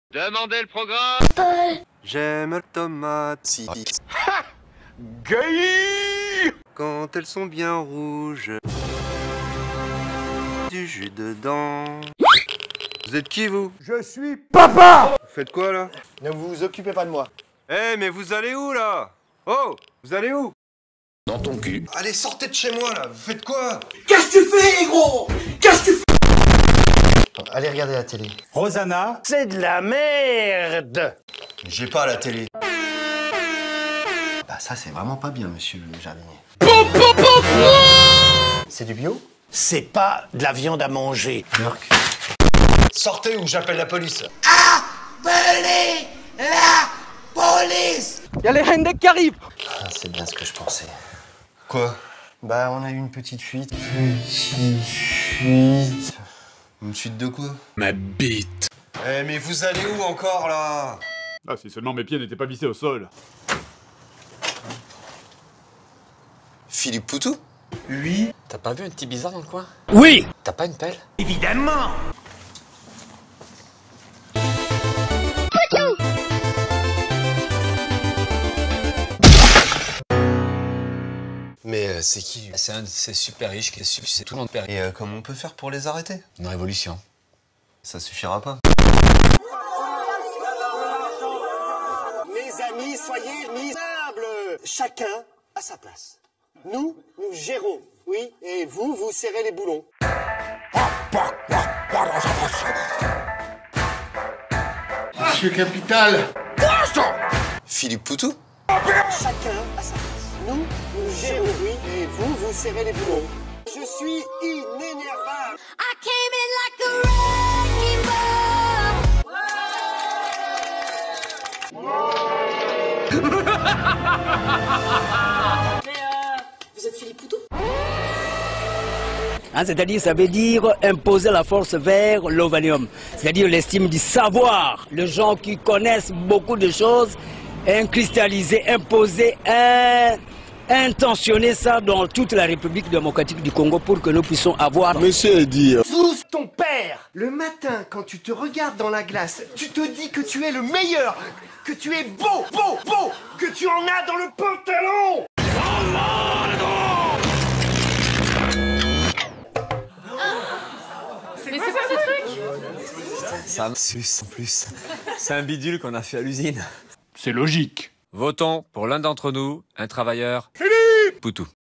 Demandez le programme. J'aime la tomate. Si. Ha! Gay! Quand elles sont bien rouges. Du jus dedans. Vous êtes qui, vous? Je suis papa! Vous faites quoi, là? Ne vous occupez pas de moi. Eh, mais vous allez où, là? Oh, vous allez où? Dans ton cul. Allez, sortez de chez moi, là. Vous faites quoi? Qu'est-ce que tu fais, gros? Qu'est-ce que tu fais? Allez regarder la télé. Rosanna, c'est de la merde. J'ai pas la télé. Bah ça c'est vraiment pas bien, monsieur le jardinier. C'est du bio? C'est pas de la viande à manger. York. Sortez ou j'appelle la police. Ah, c'est bien ce que je pensais. Quoi? Bah on a eu une petite fuite. Petite fuite. Une suite de quoi? Ma bite. Eh, mais vous allez où encore, là? Ah, si seulement mes pieds n'étaient pas vissés au sol. Philippe Poutou? Oui. T'as pas vu un petit bizarre dans le coin? Oui, T'as pas une pelle? évidemment. Mais c'est qui? C'est un de ces super riches qui c'est tout le monde perd. Et comment on peut faire pour les arrêter? Une révolution. Ça suffira pas. Mes amis, soyez misables. Chacun à sa place. Nous gérons, oui, et vous serrez les boulons. Monsieur Capital. Philippe Poutou? Chacun à sa place. Nous gérons, oui, et vous serrez les boulons. Je suis inénervable. I came in like a wrecking ball. Vous êtes Philippe Poutou? C'est-à-dire, ça veut dire imposer la force vers l'ovanium. C'est-à-dire l'estime du savoir. Les gens qui connaissent beaucoup de choses, cristalliser, imposer, intentionner ça dans toute la République démocratique du Congo pour que nous puissions avoir... Monsieur dit. Sous ton père. Le matin, quand tu te regardes dans la glace, tu te dis que tu es le meilleur, que tu es beau, que tu en as dans le pantalon. Mais c'est quoi ce truc? Ça me suce en plus. C'est un bidule qu'on a fait à l'usine. C'est logique. Votons pour l'un d'entre nous, un travailleur. Philippe Poutou.